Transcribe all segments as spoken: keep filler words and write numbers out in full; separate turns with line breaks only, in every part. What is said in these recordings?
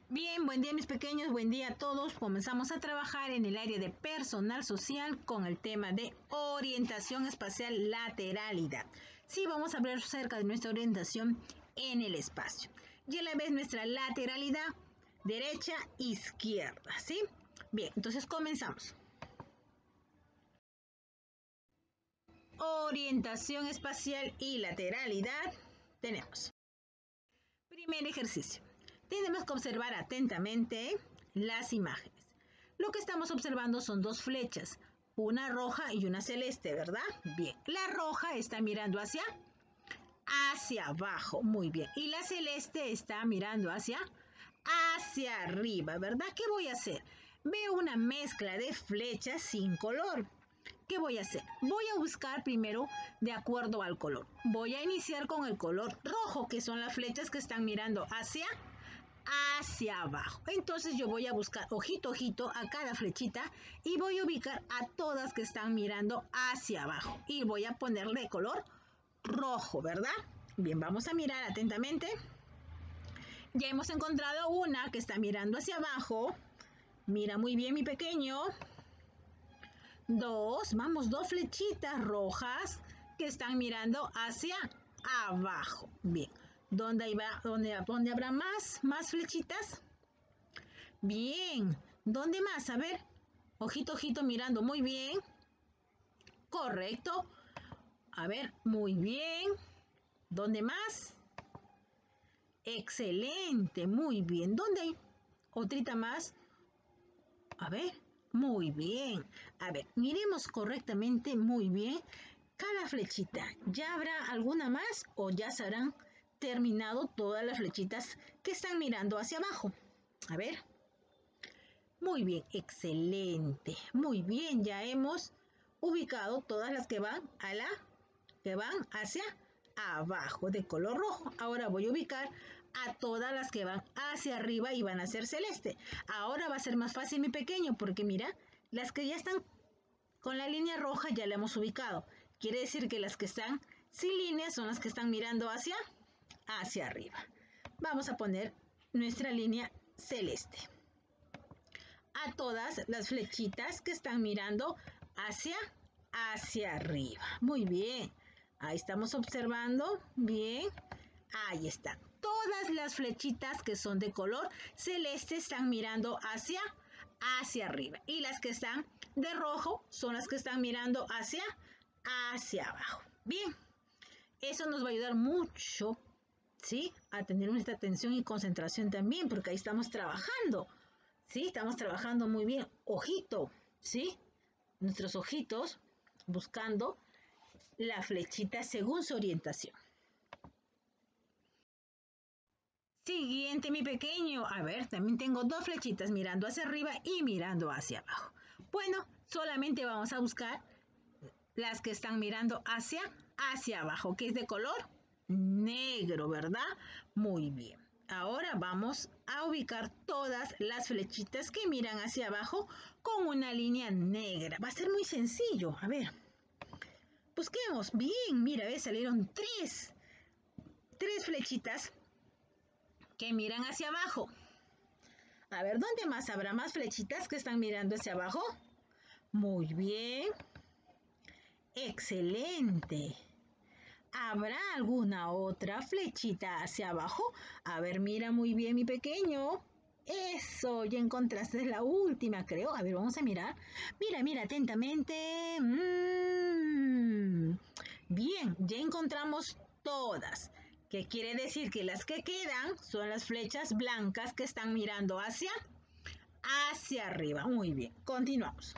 Bien, buen día mis pequeños, buen día a todos. Comenzamos a trabajar en el área de personal social con el tema de orientación espacial lateralidad. Sí, vamos a hablar acerca de nuestra orientación en el espacio. Y a la vez nuestra lateralidad, derecha, izquierda, ¿sí? Bien, entonces comenzamos. Orientación espacial y lateralidad tenemos. Primer ejercicio. Tenemos que observar atentamente las imágenes. Lo que estamos observando son dos flechas, una roja y una celeste, ¿verdad? Bien, la roja está mirando hacia, hacia abajo, muy bien. Y la celeste está mirando hacia, hacia arriba, ¿verdad? ¿Qué voy a hacer? Veo una mezcla de flechas sin color. ¿Qué voy a hacer? Voy a buscar primero de acuerdo al color. Voy a iniciar con el color rojo, que son las flechas que están mirando hacia, hacia abajo. Entonces yo voy a buscar ojito, ojito a cada flechita y voy a ubicar a todas que están mirando hacia abajo. Y voy a ponerle color rojo, ¿verdad? Bien, vamos a mirar atentamente. Ya hemos encontrado una que está mirando hacia abajo. Mira muy bien, mi pequeño. Dos, vamos, dos flechitas rojas que están mirando hacia abajo. Bien, ¿dónde, iba, dónde, dónde habrá más, más flechitas? Bien, ¿dónde más? A ver, ojito, ojito, mirando muy bien. Correcto. A ver, muy bien. ¿Dónde más? Excelente, muy bien. ¿Dónde hay otrita más? A ver, muy bien. A ver, miremos correctamente, muy bien, cada flechita. ¿Ya habrá alguna más o ya se habrán terminado todas las flechitas que están mirando hacia abajo? A ver. Muy bien, excelente. Muy bien, ya hemos ubicado todas las que van a la que van hacia abajo de color rojo. Ahora voy a ubicar a todas las que van hacia arriba y van a ser celeste. Ahora va a ser más fácil, mi pequeño, porque mira, las que ya están con la línea roja ya la hemos ubicado. Quiere decir que las que están sin línea son las que están mirando hacia, hacia arriba. Vamos a poner nuestra línea celeste a todas las flechitas que están mirando hacia, hacia arriba. Muy bien. Ahí estamos observando. Bien. Ahí están. Todas las flechitas que son de color celeste están mirando hacia, hacia arriba. Y las que están de rojo son las que están mirando hacia, hacia abajo. Bien. Eso nos va a ayudar mucho, ¿sí? A tener nuestra atención y concentración también, porque ahí estamos trabajando. ¿Sí? Estamos trabajando muy bien. Ojito, ¿sí? Nuestros ojitos buscando la flechita según su orientación. Siguiente, mi pequeño. A ver, también tengo dos flechitas mirando hacia arriba y mirando hacia abajo. Bueno, solamente vamos a buscar las que están mirando hacia, hacia abajo, que es de color negro, ¿verdad? Muy bien. Ahora vamos a ubicar todas las flechitas que miran hacia abajo con una línea negra. Va a ser muy sencillo. A ver. Busquemos. Bien, mira, ¿ves? Salieron tres. Tres flechitas que miran hacia abajo. A ver, ¿dónde más habrá más flechitas que están mirando hacia abajo? Muy bien. Excelente. ¿Habrá alguna otra flechita hacia abajo? A ver, mira muy bien, mi pequeño. Eso, ya encontraste la última, creo. A ver, vamos a mirar. Mira, mira, atentamente. Mm. Bien, ya encontramos todas. ¿Qué quiere decir? Que las que quedan son las flechas blancas que están mirando hacia, hacia arriba. Muy bien, continuamos.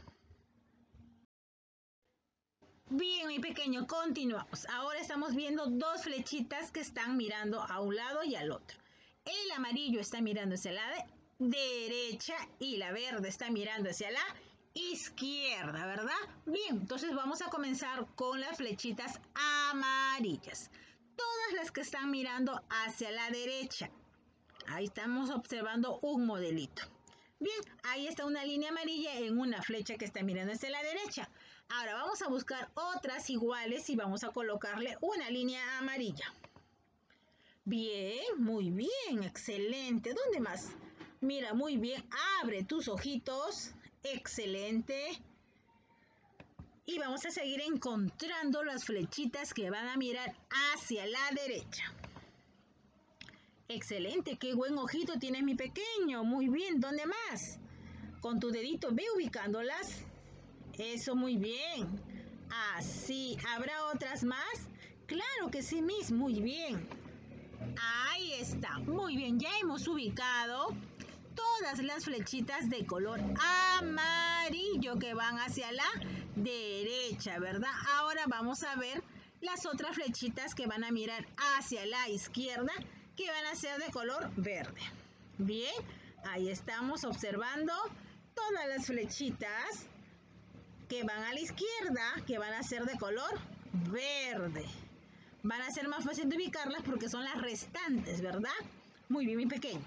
Bien, mi pequeño, continuamos. Ahora estamos viendo dos flechitas que están mirando a un lado y al otro. El amarillo está mirando hacia la derecha y la verde está mirando hacia la izquierda, ¿verdad? Bien, entonces vamos a comenzar con las flechitas amarillas. Todas las que están mirando hacia la derecha. Ahí estamos observando un modelito. Bien, ahí está una línea amarilla en una flecha que está mirando hacia la derecha. Ahora vamos a buscar otras iguales y vamos a colocarle una línea amarilla. Bien, muy bien, excelente. ¿Dónde más? Mira muy bien, abre tus ojitos. Excelente. Y vamos a seguir encontrando las flechitas que van a mirar hacia la derecha. Excelente, qué buen ojito tiene mi pequeño. Muy bien, ¿dónde más? Con tu dedito ve ubicándolas. Eso, muy bien. Así, ¿habrá otras más? Claro que sí, Miss, muy bien. Ahí está, muy bien, ya hemos ubicado todas las flechitas de color amarillo que van hacia la derecha, ¿verdad? Ahora vamos a ver las otras flechitas que van a mirar hacia la izquierda, que van a ser de color verde. Bien, ahí estamos observando todas las flechitas que van a la izquierda, que van a ser de color verde. Van a ser más fácil de ubicarlas porque son las restantes, ¿verdad? Muy bien, mi pequeño.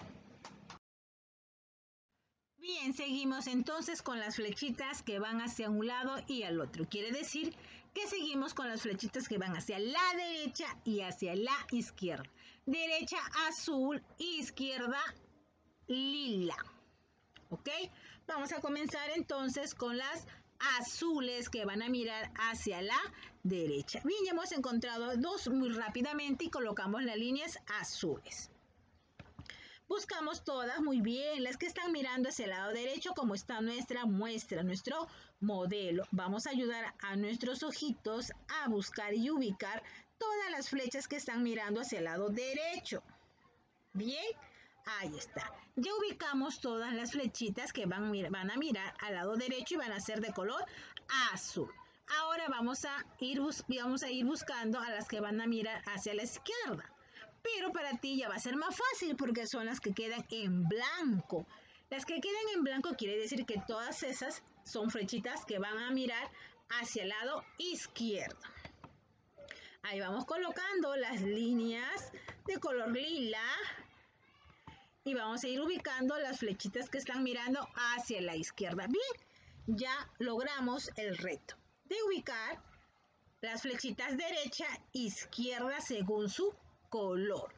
Bien, seguimos entonces con las flechitas que van hacia un lado y al otro. Quiere decir que seguimos con las flechitas que van hacia la derecha y hacia la izquierda. Derecha azul, izquierda lila. ¿Ok? Vamos a comenzar entonces con las azules que van a mirar hacia la derecha. Bien, ya hemos encontrado dos muy rápidamente y colocamos las líneas azules. Buscamos todas, muy bien, las que están mirando hacia el lado derecho, como está nuestra muestra, nuestro modelo. Vamos a ayudar a nuestros ojitos a buscar y ubicar todas las flechas que están mirando hacia el lado derecho. Bien, ahí está. Ya ubicamos todas las flechitas que van, van a mirar al lado derecho y van a ser de color azul. Ahora vamos a ir, vamos a ir buscando a las que van a mirar hacia la izquierda. Pero para ti ya va a ser más fácil porque son las que quedan en blanco. Las que quedan en blanco quiere decir que todas esas son flechitas que van a mirar hacia el lado izquierdo. Ahí vamos colocando las líneas de color lila y vamos a ir ubicando las flechitas que están mirando hacia la izquierda. Bien, ya logramos el reto de ubicar las flechitas derecha, izquierda según su color.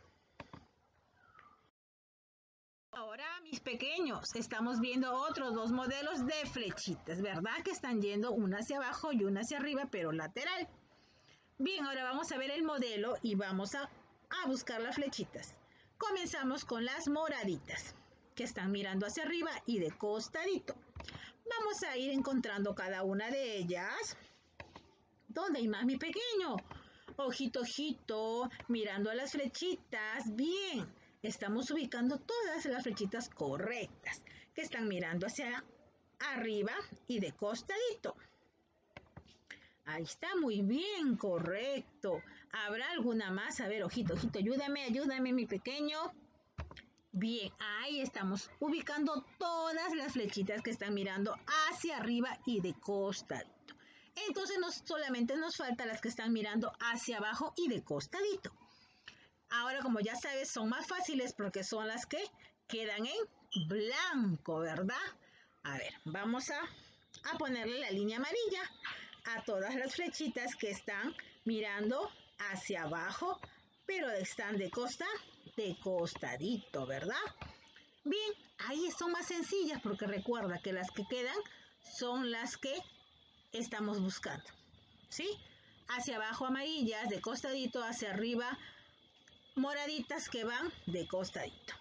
Ahora, mis pequeños, estamos viendo otros dos modelos de flechitas, ¿verdad? Que están yendo una hacia abajo y una hacia arriba, pero lateral. Bien, ahora vamos a ver el modelo y vamos a, a buscar las flechitas. Comenzamos con las moraditas, que están mirando hacia arriba y de costadito. Vamos a ir encontrando cada una de ellas. ¿Dónde hay más, mi pequeño? Ojito, ojito, mirando a las flechitas. Bien, estamos ubicando todas las flechitas correctas que están mirando hacia arriba y de costadito. Ahí está, muy bien, correcto. ¿Habrá alguna más? A ver, ojito, ojito, ayúdame, ayúdame, mi pequeño. Bien, ahí estamos ubicando todas las flechitas que están mirando hacia arriba y de costadito. Entonces nos, solamente nos faltan las que están mirando hacia abajo y de costadito. Ahora, como ya sabes, son más fáciles porque son las que quedan en blanco, ¿verdad? A ver, vamos a, a ponerle la línea amarilla a todas las flechitas que están mirando hacia abajo, pero están de costa, de costadito, ¿verdad? Bien, ahí son más sencillas porque recuerda que las que quedan son las que estamos buscando, ¿sí? Hacia abajo amarillas, de costadito, hacia arriba moraditas que van de costadito.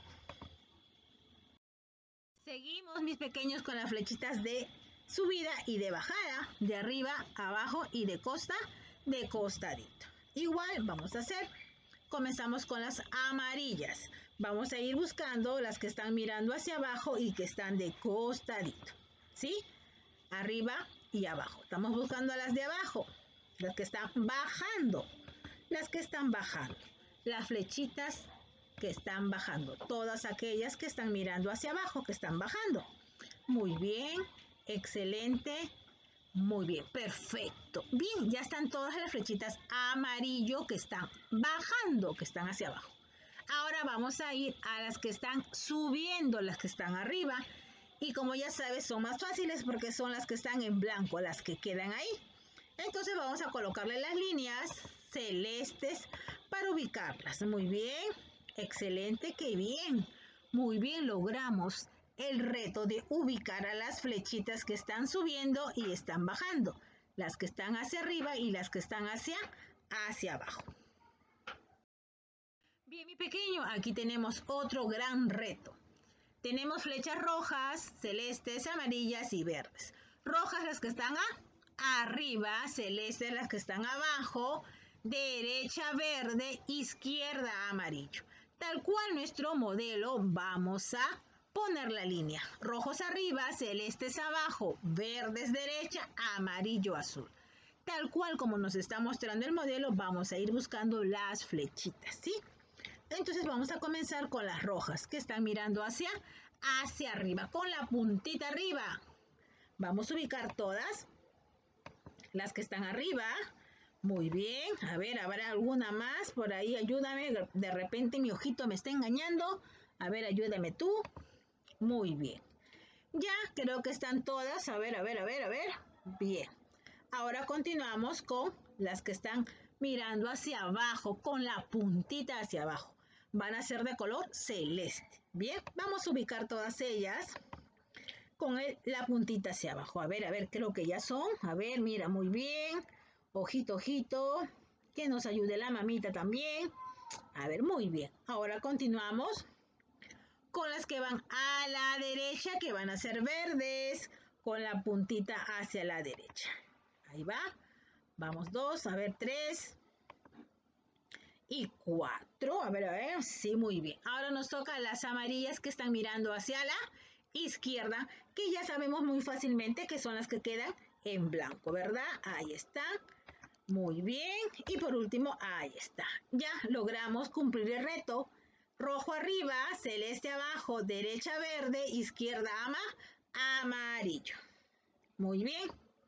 Seguimos, mis pequeños, con las flechitas de subida y de bajada, de arriba, abajo y de costa, de costadito. Igual vamos a hacer, comenzamos con las amarillas. Vamos a ir buscando las que están mirando hacia abajo y que están de costadito, ¿sí? Arriba y abajo. Estamos buscando a las de abajo, las que están bajando, las que están bajando, las flechitas que están bajando, todas aquellas que están mirando hacia abajo, que están bajando. Muy bien, excelente, muy bien, perfecto. Bien, ya están todas las flechitas amarillo que están bajando, que están hacia abajo. Ahora vamos a ir a las que están subiendo, las que están arriba. Y como ya sabes, son más fáciles porque son las que están en blanco, las que quedan ahí. Entonces vamos a colocarle las líneas celestes para ubicarlas. Muy bien, excelente, qué bien. Muy bien, logramos el reto de ubicar a las flechitas que están subiendo y están bajando. Las que están hacia arriba y las que están hacia, hacia abajo. Bien, mi pequeño, aquí tenemos otro gran reto. Tenemos flechas rojas, celestes, amarillas y verdes. Rojas las que están a, arriba, celestes las que están abajo, derecha verde, izquierda amarillo. Tal cual nuestro modelo, vamos a poner la línea. Rojos arriba, celestes abajo, verdes derecha, amarillo azul. Tal cual como nos está mostrando el modelo, vamos a ir buscando las flechitas, ¿sí? Entonces vamos a comenzar con las rojas que están mirando hacia, hacia arriba, con la puntita arriba. Vamos a ubicar todas las que están arriba. Muy bien, a ver, ¿habrá alguna más? Por ahí, ayúdame, de repente mi ojito me está engañando. A ver, ayúdame tú. Muy bien. Ya, creo que están todas. A ver, a ver, a ver, a ver. Bien. Ahora continuamos con las que están mirando hacia abajo, con la puntita hacia abajo. Van a ser de color celeste. Bien, vamos a ubicar todas ellas con el, la puntita hacia abajo. A ver, a ver, creo que ya son. A ver, mira, muy bien. Ojito, ojito. Que nos ayude la mamita también. A ver, muy bien. Ahora continuamos con las que van a la derecha, que van a ser verdes, con la puntita hacia la derecha. Ahí va. Vamos dos, a ver, tres. Y cuatro, a ver, a ver, sí, muy bien. Ahora nos toca las amarillas que están mirando hacia la izquierda, que ya sabemos muy fácilmente que son las que quedan en blanco, ¿verdad? Ahí está, muy bien. Y por último, ahí está. Ya logramos cumplir el reto. Rojo arriba, celeste abajo, derecha verde, izquierda ama, amarillo. Muy bien.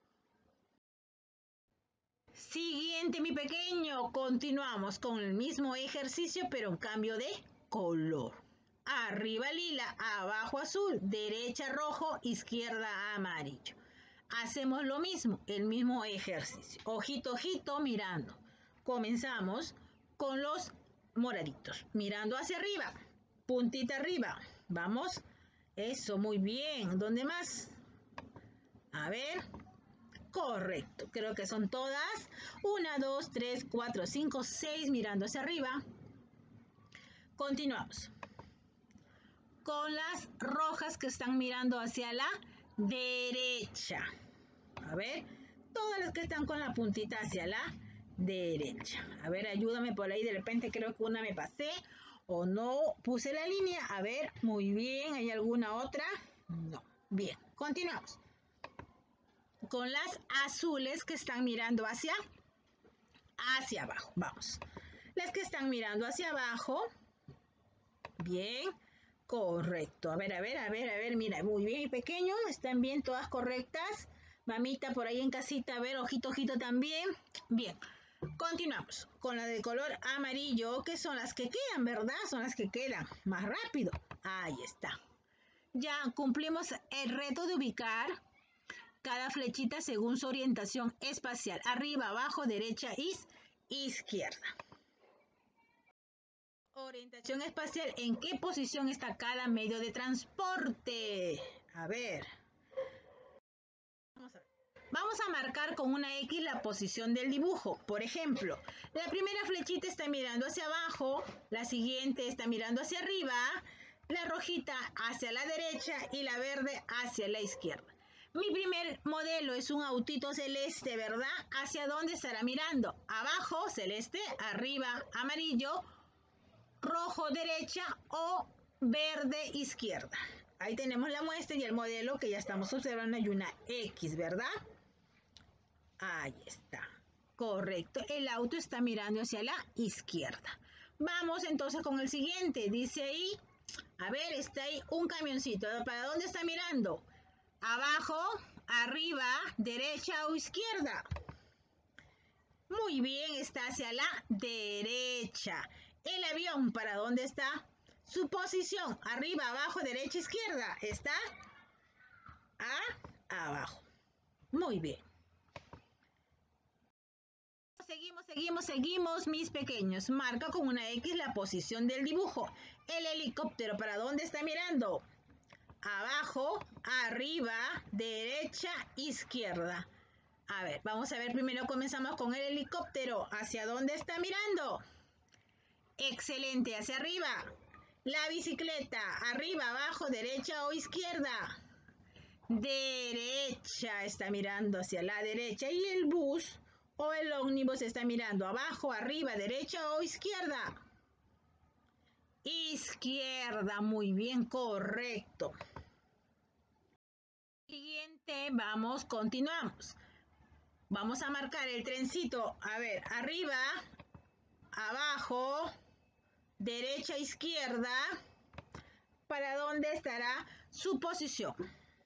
Siguiente, mi pequeño. Continuamos con el mismo ejercicio, pero en cambio de color. Arriba lila, abajo azul, derecha rojo, izquierda amarillo. Hacemos lo mismo, el mismo ejercicio. Ojito, ojito, mirando. Comenzamos con los moraditos. Mirando hacia arriba. Puntita arriba. Vamos. Eso, muy bien. ¿Dónde más? A ver. Correcto, creo que son todas. Una, dos, tres, cuatro, cinco, seis mirando hacia arriba. Continuamos con las rojas que están mirando hacia la derecha. A ver, todas las que están con la puntita hacia la derecha. A ver, ayúdame por ahí, de repente creo que una me pasé o no puse la línea. A ver, muy bien, ¿hay alguna otra? No, bien, continuamos con las azules que están mirando hacia, hacia abajo. Vamos. Las que están mirando hacia abajo. Bien. Correcto. A ver, a ver, a ver, a ver. Mira, muy bien, pequeño. Están bien todas correctas. Mamita por ahí en casita. A ver, ojito, ojito también. Bien. Continuamos con la de color amarillo, que son las que quedan, ¿verdad? Son las que quedan más rápido. Ahí está. Ya cumplimos el reto de ubicar cada flechita según su orientación espacial. Arriba, abajo, derecha y izquierda. Orientación espacial. ¿En qué posición está cada medio de transporte? A ver. Vamos a ver. Vamos a marcar con una X la posición del dibujo. Por ejemplo, la primera flechita está mirando hacia abajo, la siguiente está mirando hacia arriba, la rojita hacia la derecha y la verde hacia la izquierda. Mi primer modelo es un autito celeste, ¿verdad? ¿Hacia dónde estará mirando? Abajo, celeste, arriba, amarillo, rojo, derecha o verde, izquierda. Ahí tenemos la muestra y el modelo que ya estamos observando. Hay una X, ¿verdad? Ahí está. Correcto. El auto está mirando hacia la izquierda. Vamos entonces con el siguiente. Dice ahí, a ver, está ahí un camioncito. ¿Para dónde está mirando? Abajo, arriba, derecha o izquierda. Muy bien, está hacia la derecha. El avión, ¿para dónde está? Su posición, arriba, abajo, derecha, izquierda. Está a abajo. Muy bien. Seguimos, seguimos, seguimos, mis pequeños. Marca con una X la posición del dibujo. El helicóptero, ¿para dónde está mirando? Abajo, arriba, derecha, izquierda. A ver, vamos a ver, primero comenzamos con el helicóptero. ¿Hacia dónde está mirando? Excelente, hacia arriba. La bicicleta, arriba, abajo, derecha o izquierda. Derecha, está mirando hacia la derecha. Y el bus o el ómnibus está mirando abajo, arriba, derecha o izquierda. Izquierda, muy bien, correcto. Siguiente, vamos, continuamos. Vamos a marcar el trencito, a ver, arriba, abajo, derecha, izquierda. ¿Para dónde estará su posición?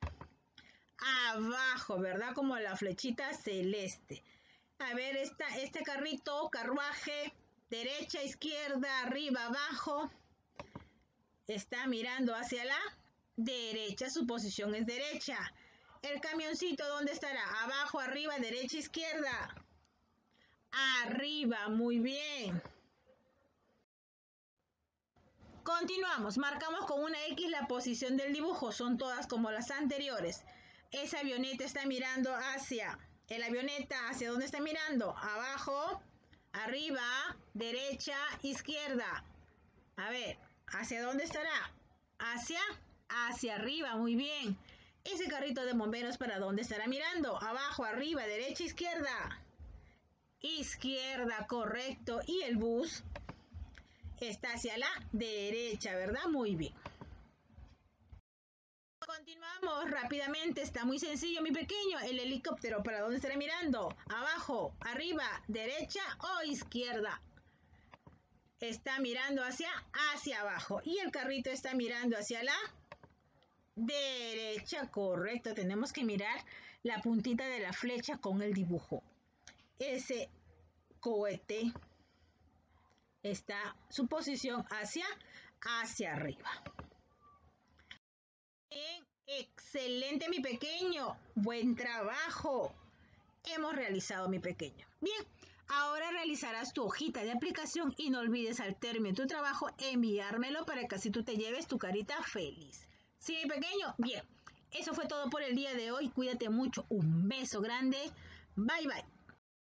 Abajo, ¿verdad? Como la flechita celeste. A ver, esta, este carrito, carruaje, derecha, izquierda, arriba, abajo. Está mirando hacia la derecha, su posición es derecha. El camioncito, ¿dónde estará? Abajo, arriba, derecha, izquierda. Arriba, muy bien. Continuamos, marcamos con una X la posición del dibujo, son todas como las anteriores. Esa avioneta está mirando hacia, el avioneta, ¿hacia dónde está mirando? Abajo, arriba, derecha, izquierda. A ver, ¿hacia dónde estará? Hacia, hacia arriba, muy bien. Ese carrito de bomberos, ¿para dónde estará mirando? Abajo, arriba, derecha, izquierda. Izquierda, correcto. Y el bus está hacia la derecha, ¿verdad? Muy bien. Continuamos rápidamente, está muy sencillo, mi pequeño. El helicóptero, ¿para dónde estará mirando? Abajo, arriba, derecha o izquierda. Está mirando hacia, hacia abajo. Y el carrito está mirando hacia la derecha, correcto. Tenemos que mirar la puntita de la flecha con el dibujo. Ese cohete está su posición hacia, hacia arriba. Bien, excelente, mi pequeño. Buen trabajo. Hemos realizado, mi pequeño. Bien, ahora realizarás tu hojita de aplicación y no olvides al término de tu trabajo enviármelo para que así tú te lleves tu carita feliz. ¿Sí, mi pequeño? Bien, eso fue todo por el día de hoy. Cuídate mucho. Un beso grande. Bye, bye.